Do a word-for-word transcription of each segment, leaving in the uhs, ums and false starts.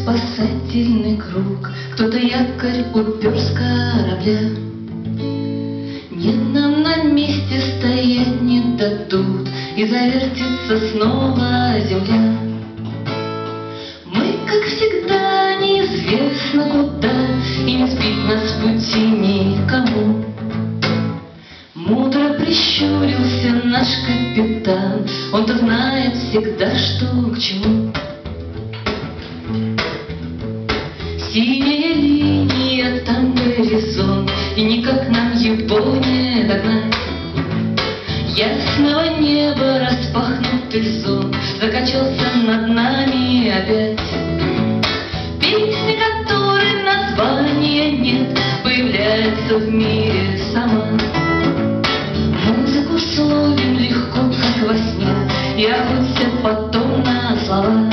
спасательный круг, кто-то якорь упер с корабля. Нет, нам на месте стоять не дадут, и завертится снова земля. Мы, как всегда, неизвестно куда, и не сбить нас с пути никому. Мудро прищурился наш капитан, он-то знает всегда, что к чему. Синяя линия, там горизонт, и никак нам его не догнать. Ясного неба распахнутый зонт закачался над нами опять. Песня, которой названия нет, появляется в мире сама. Музыку словим легко, как во сне, и охоться потом на слова.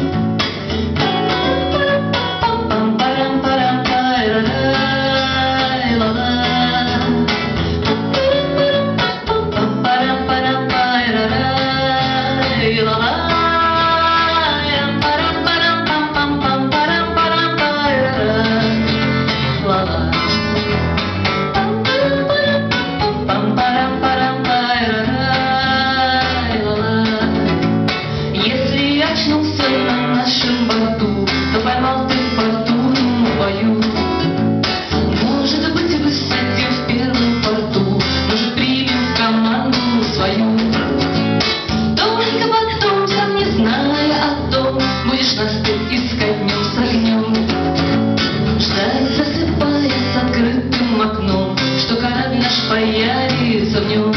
Очнулся на нашем борту, то поймал ты фортуну бою. Может быть, высадим в первом порту, может, примем в команду свою. Только потом, сам не зная о том, будешь нас ты искать днем с огнем. Ждать, засыпая с открытым окном, что корабль наш появится в нем.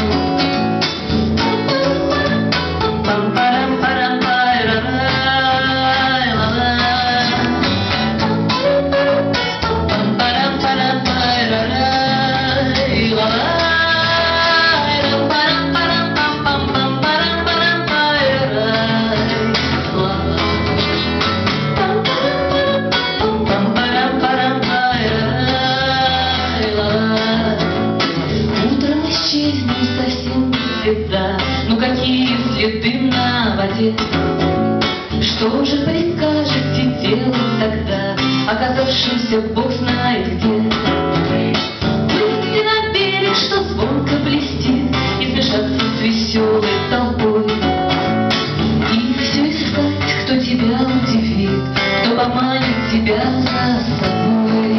Ну какие следы на воде? Что же прикажете делать тогда, оказавшимся бог знает где? Выйти на берег, что звонко блестит, и смешаться с веселой толпой. И все искать, кто тебя удивит, кто поманит тебя за собой.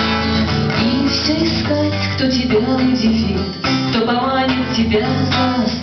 Кто тебя удивит, кто поманит тебя за собой.